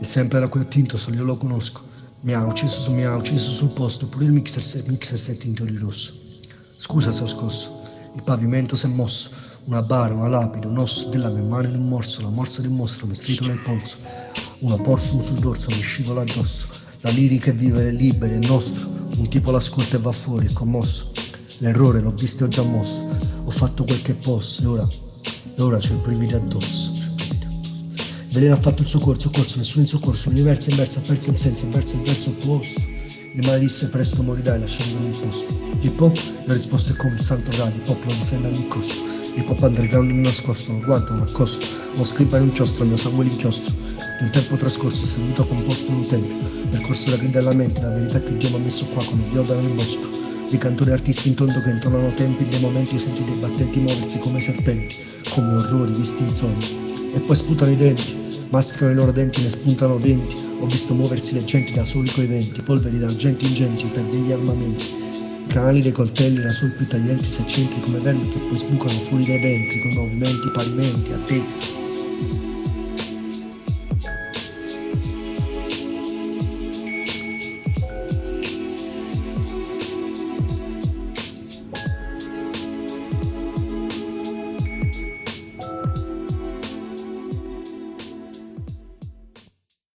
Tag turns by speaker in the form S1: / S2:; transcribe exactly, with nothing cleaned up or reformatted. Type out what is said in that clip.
S1: Il sempre era qui attinto, solo io lo conosco. Mi ha ucciso, su, mi ha ucciso sul posto, pure il mixer, se, mixer si è tinto di rosso. Scusa se ho scosso, il pavimento si è mosso, una bara, una lapide, un osso della mia mano in un morso, la morsa di un mostro mi stritola il polso, una porsum sul dorso mi scivola addosso, la lirica è vivere liberi, è nostro, un tipo l'ascolta e va fuori, è commosso, l'errore l'ho visto e ho già mosso, ho fatto quel che posso e ora, e ora c'è il brivido addosso. Veleno ha fatto il suo corso, corso, nessuno in soccorso, l'universo inverso ha perso il senso, inverso il verso opposto. Il male disse presto morirai lasciandolo il posto. Hip hop, la risposta è come il santo radio, hip hop lo difende a ogni costo. Hip hop underground non nascosto, non guardo, non accosto, uno scriba in un chiostro, il mio sangue l'inchiostro. Di un tempo trascorso, seduto composto in un tempio, percorso la grida alla mente, la verità che Dio mi ha messo qua come Yoda nel bosco. Dei cantori artisti in tondo che intonano tempi, dei momenti senti dei battenti muoversi come serpenti, come orrori visti in sogno. E poi sputano i denti, masticano i loro denti, ne spuntano venti. Ho visto muoversi le genti da soli coi venti, polveri d'argenti ingenti per degli armamenti. I canali dei coltelli, la sole più taglienti si accenti come vermi che poi sbucano fuori dai ventri con movimenti parimenti a te.